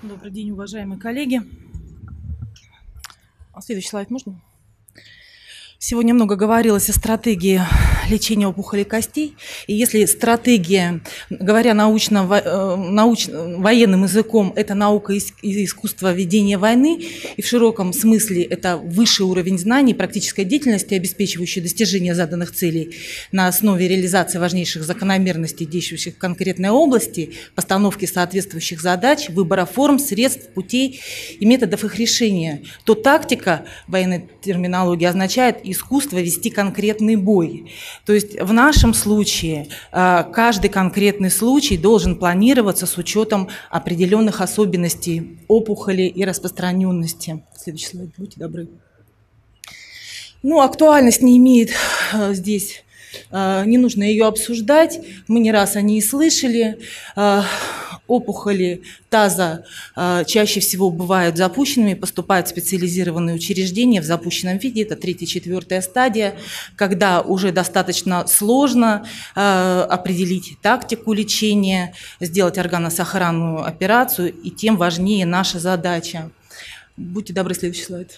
Добрый день, уважаемые коллеги. Следующий слайд можно? Сегодня много говорилось о стратегии лечения опухолей костей. И если стратегия, говоря военным языком, это наука и искусство ведения войны, и в широком смысле это высший уровень знаний, практической деятельности, обеспечивающей достижение заданных целей на основе реализации важнейших закономерностей, действующих в конкретной области, постановки соответствующих задач, выбора форм, средств, путей и методов их решения, то тактика военной терминологии означает искусство вести конкретный бой. То есть в нашем случае каждый конкретный случай должен планироваться с учетом определенных особенностей опухоли и распространенности. Следующий слайд, будьте добры. Актуальность не имеет здесь, не нужно ее обсуждать, мы не раз о ней слышали. Опухоли таза чаще всего бывают запущенными, поступают в специализированные учреждения в запущенном виде, это 3-4 стадия, когда уже достаточно сложно определить тактику лечения, сделать органосохранную операцию, и тем важнее наша задача. Будьте добры, следующий слайд.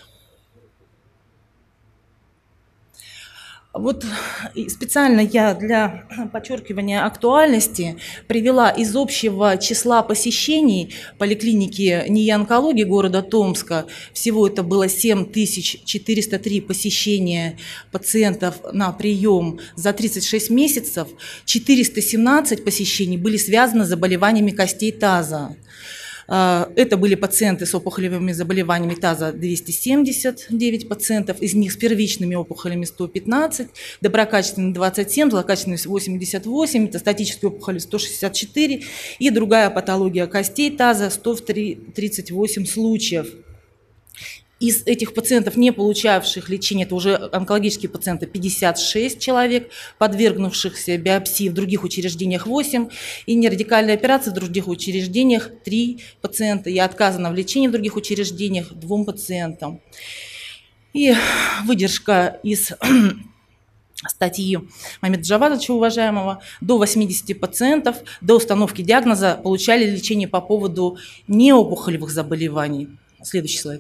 Специально я для подчеркивания актуальности привела из общего числа посещений поликлиники НИИ онкологии города Томска. Всего это было 7403 посещения пациентов на прием за 36 месяцев. 417 посещений были связаны с заболеваниями костей таза. Это были пациенты с опухолевыми заболеваниями таза 279 пациентов, из них с первичными опухолями 115, доброкачественными 27, злокачественными 88, метастатические опухоли 164 и другая патология костей таза 138 случаев. Из этих пациентов, не получавших лечения, это уже онкологические пациенты, 56 человек, подвергнувшихся биопсии в других учреждениях 8, и нерадикальной операции в других учреждениях 3 пациента, и отказано в лечении в других учреждениях 2 пациентам. И выдержка из статьи Мамеда Джавадовича, уважаемого: до 80 пациентов до установки диагноза получали лечение по поводу неопухолевых заболеваний. Следующий слайд.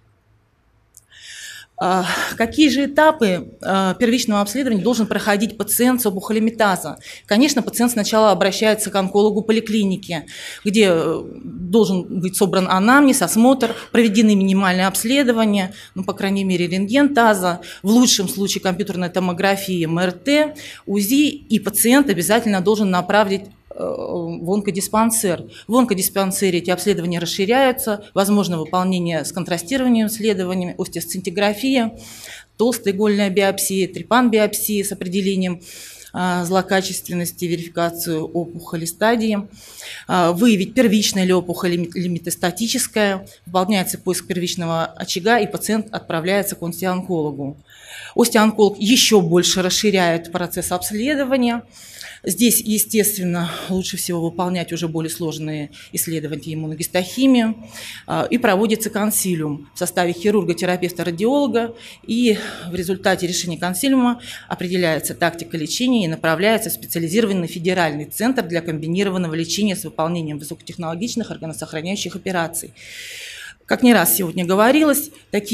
Какие же этапы первичного обследования должен проходить пациент с опухолями таза? Конечно, пациент сначала обращается к онкологу поликлиники, где должен быть собран анамнез, осмотр, проведены минимальные обследования, по крайней мере, рентген таза, в лучшем случае компьютерная томография, МРТ, УЗИ, и пациент обязательно должен направить в онкодиспансер. В онкодиспансере эти обследования расширяются, возможно выполнение с контрастированием исследованиями, остеосцинтиграфия, толстая игольная биопсия, трепан-биопсия с определением злокачественности, верификацию опухоли стадии, выявить первичная ли опухоль или метастатическая, выполняется поиск первичного очага, и пациент отправляется к остеоонкологу. Остеоонколог еще больше расширяет процесс обследования. Здесь, естественно, лучше всего выполнять уже более сложные исследования, иммуногистохимию, и проводится консилиум в составе хирурга, терапевта, радиолога, и в результате решения консилиума определяется тактика лечения и направляется в специализированный федеральный центр для комбинированного лечения с выполнением высокотехнологичных органосохраняющих операций. Как не раз сегодня говорилось,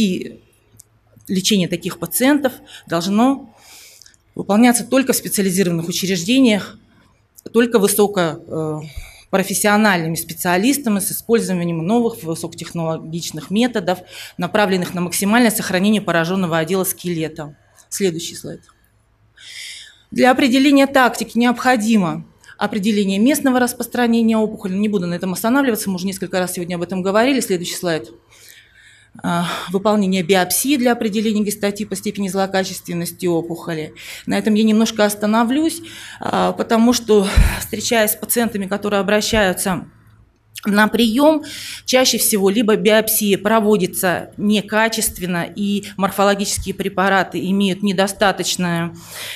лечение таких пациентов должно выполняться только в специализированных учреждениях, только высокопрофессиональными специалистами с использованием новых высокотехнологичных методов, направленных на максимальное сохранение пораженного отдела скелета. Следующий слайд. Для определения тактики необходимо определение местного распространения опухоли. Не буду на этом останавливаться, мы уже несколько раз сегодня об этом говорили. Следующий слайд. Выполнение биопсии для определения гистотипа, степени злокачественности опухоли. На этом я немножко остановлюсь, потому что, встречаясь с пациентами, которые обращаются на прием, чаще всего либо биопсия проводится некачественно, и морфологические препараты имеют недостаточного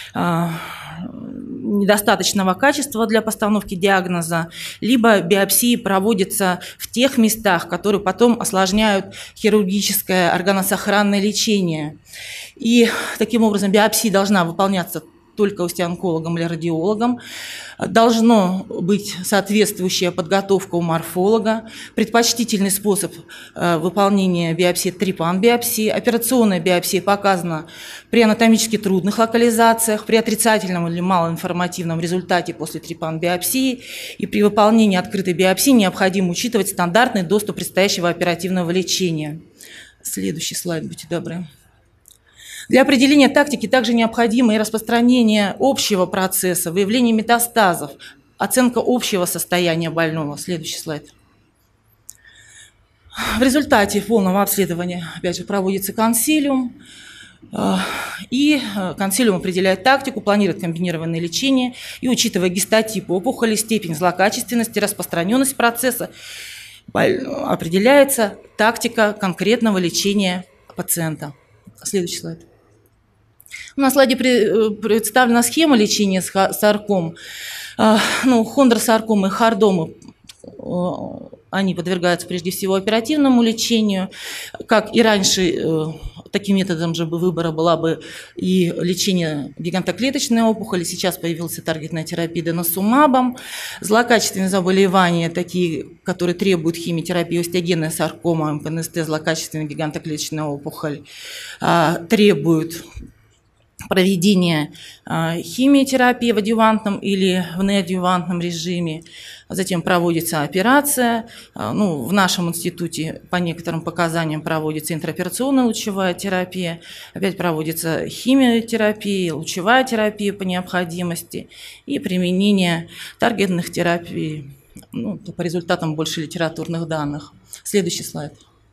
качества для постановки диагноза, либо биопсии проводятся в тех местах, которые потом осложняют хирургическое органосохранное лечение. И таким образом биопсия должна выполняться только остеонкологом или радиологом. Должна быть соответствующая подготовка у морфолога. Предпочтительный способ выполнения биопсии – трипан-биопсии. Операционная биопсия показана при анатомически трудных локализациях, при отрицательном или малоинформативном результате после трипан-биопсии. И при выполнении открытой биопсии необходимо учитывать стандартный доступ предстоящего оперативного лечения. Следующий слайд, будьте добры. Для определения тактики также необходимо и распространение общего процесса, выявление метастазов, оценка общего состояния больного. Следующий слайд. В результате полного обследования, опять же, проводится консилиум, и консилиум определяет тактику, планирует комбинированное лечение и, учитывая гистотип опухоли, степень злокачественности, распространенность процесса, определяется тактика конкретного лечения пациента. Следующий слайд. На слайде представлена схема лечения сарком. Хондросаркомы и хардомы, они подвергаются прежде всего оперативному лечению. Как и раньше, таким методом же выбора была бы и лечение гигантоклеточной опухоли. Сейчас появилась таргетная терапия деносумабом. Злокачественные заболевания, такие, которые требуют химиотерапии, остеогенная саркома, МПНСТ, злокачественная гигантоклеточная опухоль, требуют проведение химиотерапии в адъювантном или в неадъювантном режиме. Затем проводится операция. В нашем институте по некоторым показаниям проводится интраоперационная лучевая терапия. Опять проводится химиотерапия, лучевая терапия по необходимости и применение таргетных терапий по результатам больше литературных данных. Следующий слайд.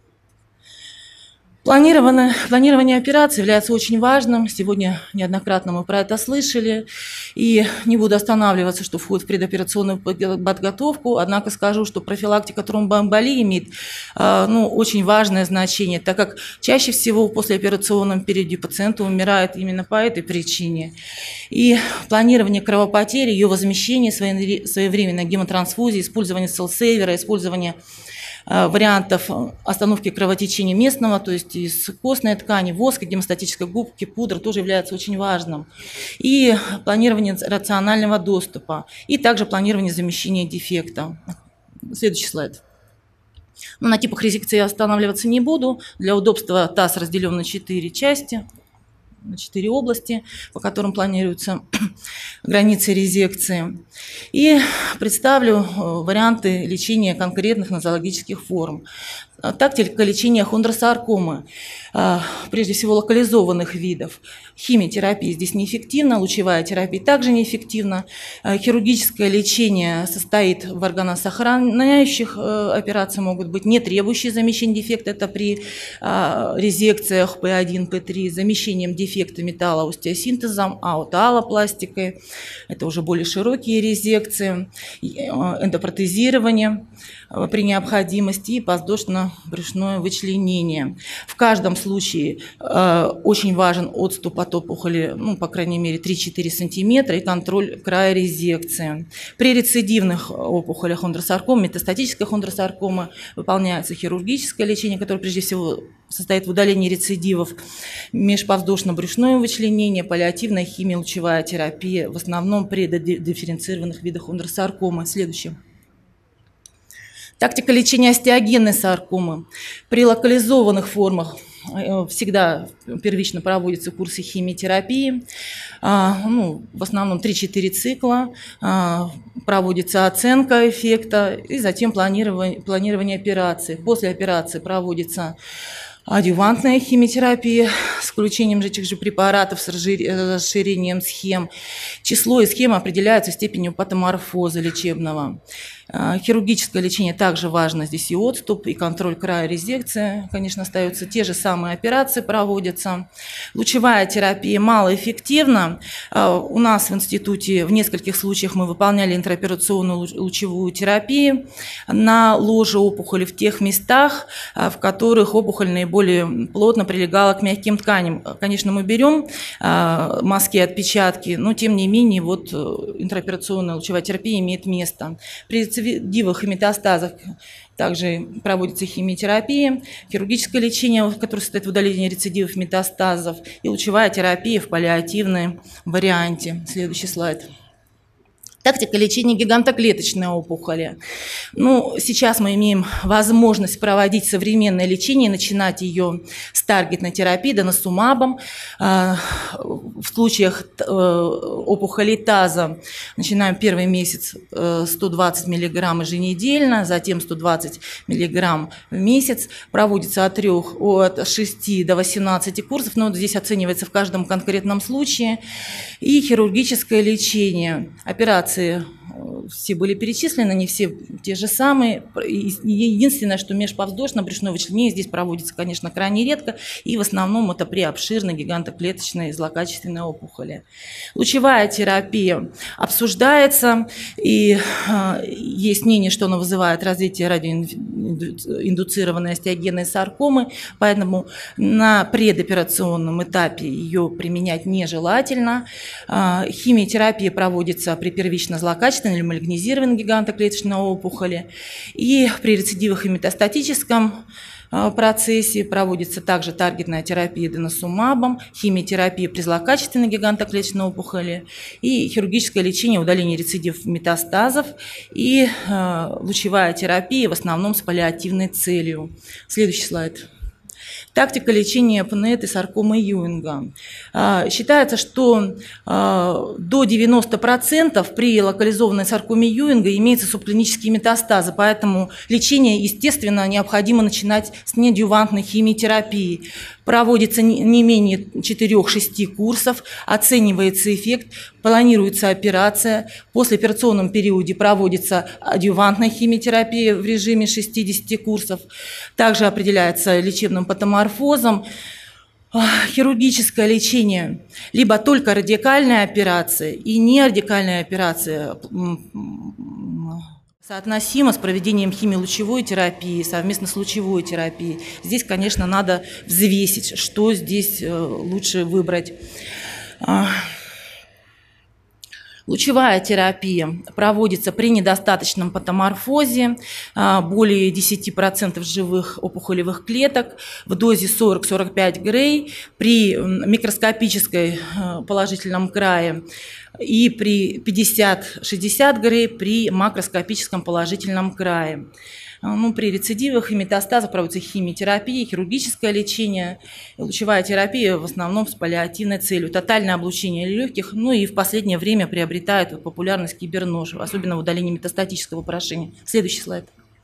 Планирование операции является очень важным. Сегодня неоднократно мы про это слышали. И не буду останавливаться, что входит в предоперационную подготовку. Однако скажу, что профилактика тромбоэмболии имеет очень важное значение, так как чаще всего в послеоперационном периоде пациенты умирают именно по этой причине. И планирование кровопотери, ее возмещение, своевременной гемотрансфузии, использование селл-сейвера, использование вариантов остановки кровотечения местного, то есть из костной ткани, воска, гемостатической губки, пудра тоже является очень важным. И планирование рационального доступа, и также планирование замещения дефекта. Следующий слайд. На типах резекции я останавливаться не буду. Для удобства ТАСС разделен на 4 части, на 4 области, по которым планируются границы резекции. И представлю варианты лечения конкретных нозологических форм. Тактика лечения хондросаркомы, прежде всего локализованных видов. Химиотерапия здесь неэффективна, лучевая терапия также неэффективна. Хирургическое лечение состоит в органосохраняющих операциях, могут быть не требующие замещения дефекта, это при резекциях P1, P3, замещением дефекта металлоостеосинтезом, аутоаллопластикой, это уже более широкие резекции, эндопротезирование при необходимости и подвздошно-брюшное вычленение. В каждом случае очень важен отступ от опухоли, по крайней мере, 3-4 см и контроль края резекции. При рецидивных опухолях хондросаркомы, метастатической хондросаркомы выполняется хирургическое лечение, которое прежде всего состоит в удалении рецидивов, межподвздошно-брюшное вычленение, паллиативная химия, лучевая терапия, в основном при дифференцированных видах хондросаркомы. Следующее. Тактика лечения остеогенной саркомы. При локализованных формах всегда первично проводятся курсы химиотерапии. В основном 3-4 цикла. Проводится оценка эффекта и затем планирование операции. После операции проводится адъювантная химиотерапия с включением этих же препаратов, с расширением схем. Число и схема определяются степенью патоморфоза лечебного. Хирургическое лечение также важно. Здесь и отступ, и контроль края резекции. Конечно, остаются те же самые операции, проводятся. Лучевая терапия малоэффективна. У нас в институте в нескольких случаях мы выполняли интраоперационную лучевую терапию на ложе опухоли в тех местах, в которых опухоль наиболее плотно прилегала к мягким тканям. Конечно, мы берем мазки, отпечатки, но тем не менее интраоперационная лучевая терапия имеет место. При рецидивах и метастазах также проводится химиотерапия, хирургическое лечение, которое состоит в удалении рецидивов метастазов, и лучевая терапия в паллиативном варианте. Следующий слайд. Тактика лечения гигантоклеточной опухоли. Ну, сейчас мы имеем возможность проводить современное лечение, начинать ее с таргетной терапии доносумабом. В случаях опухолей таза начинаем первый месяц 120 мг еженедельно, затем 120 мг в месяц. Проводится от 6 до 18 курсов, но здесь оценивается в каждом конкретном случае. И хирургическое лечение, операции все были перечислены, не все те же самые. Единственное, что межповздошно-брюшное вычленение здесь проводится, конечно, крайне редко, и в основном это при обширной гигантоклеточной злокачественной опухоли. Лучевая терапия обсуждается, и есть мнение, что она вызывает развитие радиоиндуцированной остеогенной саркомы, поэтому на предоперационном этапе ее применять нежелательно. Химиотерапия проводится при первично-злокачественной или малигнизированной гигантоклеточной опухоли. И при рецидивах и метастатическом процессе проводится также таргетная терапия доносумабом, химиотерапия при злокачественной гигантоклеточной опухоли и хирургическое лечение удаления рецидивов метастазов и лучевая терапия в основном с паллиативной целью. Следующий слайд. Тактика лечения ПНЭТ и саркомы Юинга. Считается, что до 90% при локализованной саркоме Юинга имеются субклинические метастазы, поэтому лечение, естественно, необходимо начинать с неадъювантной химиотерапии. Проводится не менее 4-6 курсов, оценивается эффект, планируется операция. В послеоперационном периоде проводится адъювантная химиотерапия в режиме 60 курсов. Также определяется лечебным патоморфозом. Хирургическое лечение, либо только радикальная операция и нерадикальная операция соотносимо с проведением химиолучевой терапии, совместно с лучевой терапией. Здесь, конечно, надо взвесить, что здесь лучше выбрать. Лучевая терапия проводится при недостаточном патоморфозе, более 10% живых опухолевых клеток в дозе 40-45 грей, при микроскопической положительном крае и при 50-60 грей при макроскопическом положительном крае. При рецидивах и метастазах проводится химиотерапия, хирургическое лечение, лучевая терапия в основном с паллиативной целью, тотальное облучение легких, и в последнее время приобретает популярность кибернож, особенно в удалении метастатического поражения. Следующий слайд.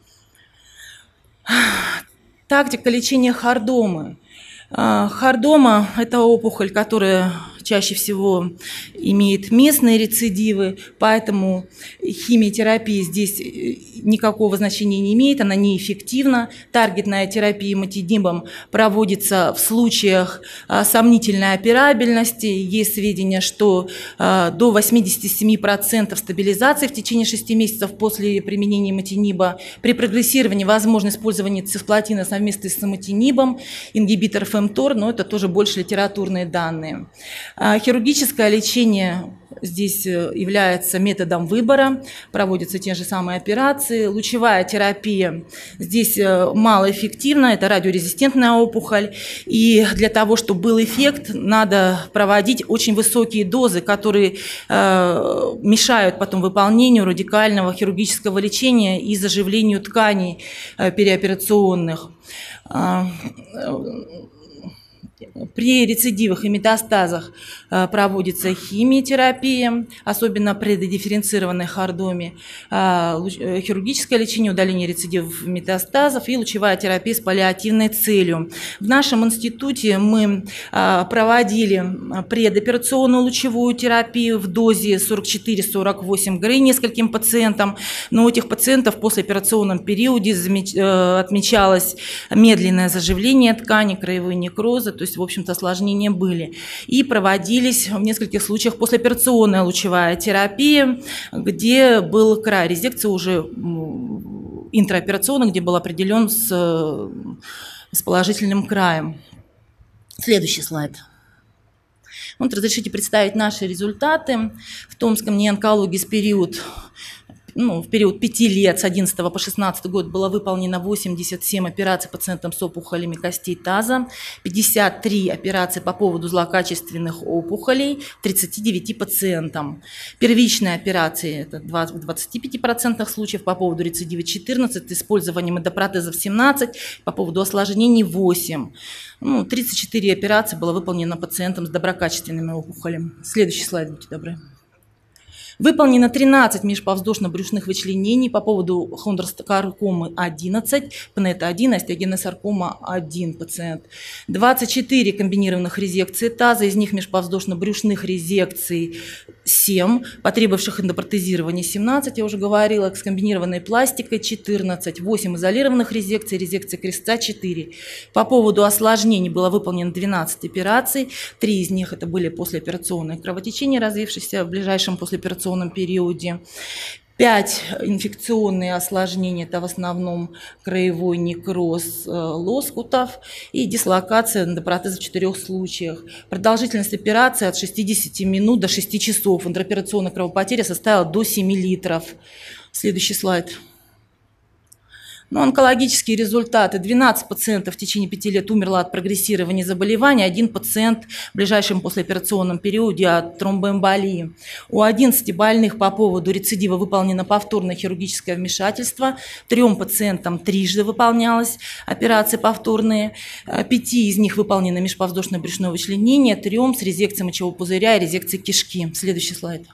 Тактика лечения хордомы. Хордома – это опухоль, которая чаще всего имеет местные рецидивы, поэтому химиотерапия здесь никакого значения не имеет, она неэффективна. Таргетная терапия иматидимом проводится в случаях сомнительной операбельности. Есть сведения, что до 87% стабилизации в течение 6 месяцев после применения иматиниба. При прогрессировании возможно использование цисплатина совместно с иматинибом, ингибитор ФМТОР, но это тоже больше литературные данные. Хирургическое лечение здесь является методом выбора, проводятся те же самые операции. Лучевая терапия здесь малоэффективна, это радиорезистентная опухоль, и для того, чтобы был эффект, надо проводить очень высокие дозы, которые мешают потом выполнению радикального хирургического лечения и заживлению тканей переоперационных. При рецидивах и метастазах проводится химиотерапия, особенно при дифференцированной хордоме, хирургическое лечение, удаление рецидивов и метастазов и лучевая терапия с паллиативной целью. В нашем институте мы проводили предоперационную лучевую терапию в дозе 44-48 грей нескольким пациентам, но у этих пациентов в послеоперационном периоде отмечалось медленное заживление ткани, краевые некрозы, то есть, в общем-то, осложнения были. И проводились в нескольких случаях послеоперационная лучевая терапия, где был край резекции уже интраоперационно, где был определен с положительным краем. Следующий слайд. Разрешите представить наши результаты. В Томском неонкологии с период ну, в период 5 лет с 11 по 16 год было выполнено 87 операций пациентам с опухолями костей таза, 53 операции по поводу злокачественных опухолей 39 пациентам. Первичные операции это в 25% случаев, по поводу рецидива 14, использованием эндопротезов 17, по поводу осложнений 8. 34 операции было выполнено пациентам с доброкачественными опухолями. Следующий слайд, будьте добры. Выполнено 13 межповздошно-брюшных вычленений по поводу хондросаркомы 11, ПНЕТ-1, остеогенесаркома 1 пациент. 24 комбинированных резекций таза, из них межповздошно-брюшных резекций 7, потребовавших эндопротезирования 17, я уже говорила, с комбинированной пластикой 14, 8 изолированных резекций, резекция креста 4. По поводу осложнений было выполнено 12 операций, 3 из них это были послеоперационные кровотечения, развившиеся в ближайшем послеоперационном периоде. 5 инфекционные осложнения, это в основном краевой некроз лоскутов и дислокация эндопротеза в 4 случаях. Продолжительность операции от 60 минут до 6 часов. Интраоперационная кровопотеря составила до 7 литров. Следующий слайд. Онкологические результаты. 12 пациентов в течение 5 лет умерло от прогрессирования заболевания, 1 пациент в ближайшем послеоперационном периоде от тромбоэмболии. У 11 больных по поводу рецидива выполнено повторное хирургическое вмешательство, 3 пациентам трижды выполнялась операции повторные, 5 из них выполнено межповздошное брюшное вычленение, 3 с резекцией мочевого пузыря и резекцией кишки. Следующий слайд.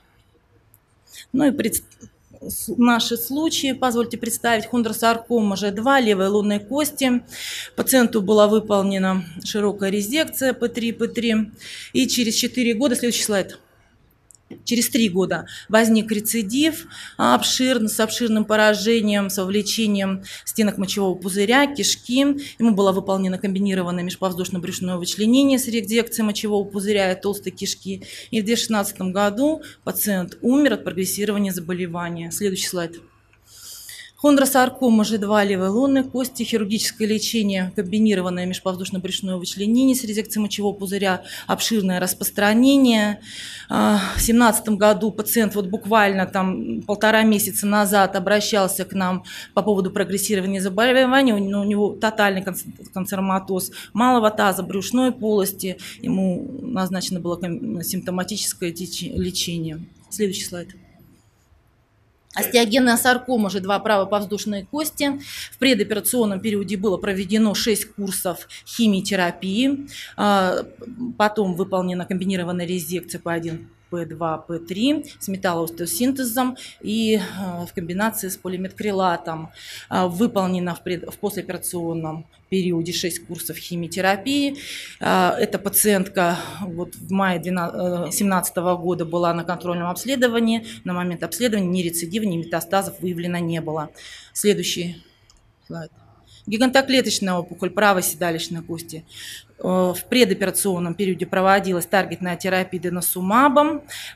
Наши случаи, позвольте представить, хондросаркома Ж2 левой лунной кости. Пациенту была выполнена широкая резекция П3, и через 4 года, следующий слайд, через 3 года возник рецидив с обширным поражением, с вовлечением стенок мочевого пузыря, кишки. Ему было выполнено комбинированное межповздошно-брюшное вычленение с резекцией мочевого пузыря и толстой кишки. И в 2016 году пациент умер от прогрессирования заболевания. Следующий слайд. Хондросаркома Ж2 левой лунной кости, хирургическое лечение, комбинированное межповздошно-брюшное вычленение с резекцией мочевого пузыря, обширное распространение. В 2017 году пациент буквально 1,5 месяца назад обращался к нам по поводу прогрессирования заболевания. У него тотальный канцероматоз малого таза, брюшной полости. Ему назначено было симптоматическое лечение. Следующий слайд. Остеогенная саркома Ж2 правоподвздошной кости. В предоперационном периоде было проведено 6 курсов химиотерапии. Потом выполнена комбинированная резекция П1, П2, П3 с металлоостеосинтезом и в комбинации с полиметкрилатом. Выполнено в послеоперационном периоде 6 курсов химиотерапии. Эта пациентка в мае 2017 года была на контрольном обследовании. На момент обследования ни рецидива, ни метастазов выявлено не было. Следующий слайд. Гигантоклеточная опухоль правой седалищной кости. В предоперационном периоде проводилась таргетная терапия деносумабом.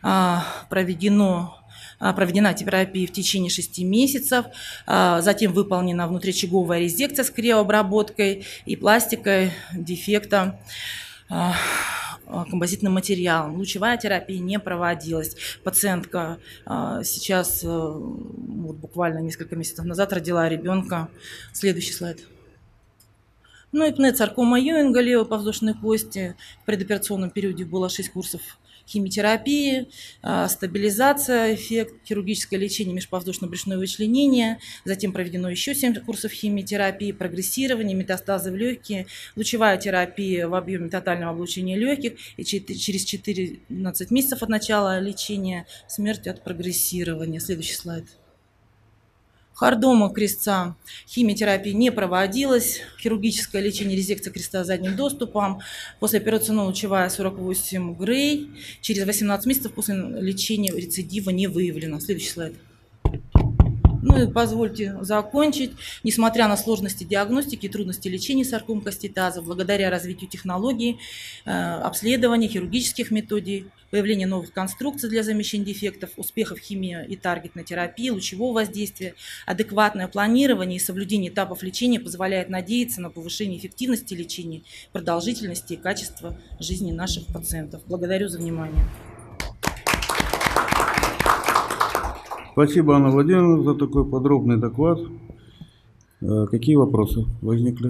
Проведена терапия в течение 6 месяцев, затем выполнена внутричаговая резекция с криообработкой и пластикой дефекта композитным материалом. Лучевая терапия не проводилась. Пациентка сейчас, буквально несколько месяцев назад, родила ребенка. Следующий слайд. И ПНЕТ-саркома Юинга левой подвздошной кости. В предоперационном периоде было 6 курсов химиотерапии, стабилизация, эффект, хирургическое лечение, межповздошно-брюшное вычленение, затем проведено еще 7 курсов химиотерапии, прогрессирование, метастазы в легкие, лучевая терапия в объеме тотального облучения легких и через 14 месяцев от начала лечения смерть от прогрессирования. Следующий слайд. Хардома крестца. Химиотерапия не проводилась. Хирургическое лечение, резекция креста задним доступом. Послеоперационная лучевая 48 Грей. Через 18 месяцев после лечения рецидива не выявлено. Следующий слайд. И позвольте закончить. Несмотря на сложности диагностики и трудности лечения сарком кости таза, благодаря развитию технологий, обследования, хирургических методик, появления новых конструкций для замещения дефектов, успехов химии и таргетной терапии, лучевого воздействия, адекватное планирование и соблюдение этапов лечения позволяет надеяться на повышение эффективности лечения, продолжительности и качества жизни наших пациентов. Благодарю за внимание. Спасибо, Анна Владимировна, за такой подробный доклад. Какие вопросы возникли?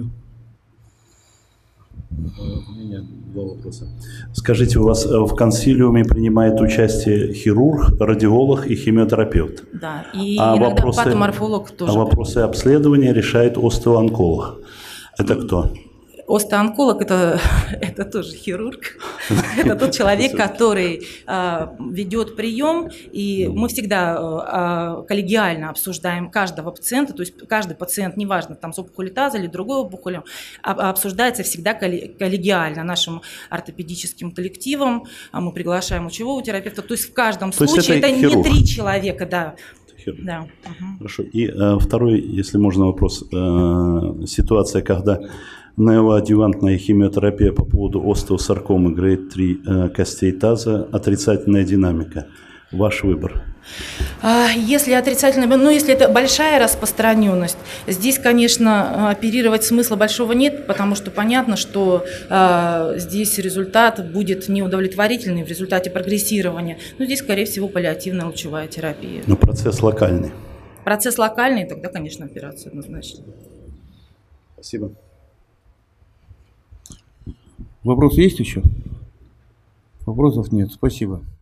У меня два вопроса. Скажите, у вас в консилиуме принимает участие хирург, радиолог и химиотерапевт? Да, и иногда патоморфолог тоже. А вопросы обследования решает остеоонколог. Это кто? Остеоонколог это тоже хирург. Это тот человек, который ведет прием, и мы всегда коллегиально обсуждаем каждого пациента, то есть каждый пациент, неважно, там с опухолью таза или другой опухолью, обсуждается всегда коллегиально нашим ортопедическим коллективом. Мы приглашаем лучевого терапевта, то есть в каждом случае это не 3 человека, да. Да. Хорошо. И второй, если можно, вопрос. Ситуация, когда неоадъювантная химиотерапия по поводу остеосаркомы грейд 3 костей таза, отрицательная динамика. Ваш выбор. Если отрицательная, если это большая распространенность, здесь, конечно, оперировать смысла большого нет, потому что понятно, что здесь результат будет неудовлетворительный в результате прогрессирования. Но здесь, скорее всего, паллиативная лучевая терапия. Но процесс локальный. Процесс локальный, тогда, конечно, операция однозначно. Спасибо. Вопросы есть еще? Вопросов нет. Спасибо.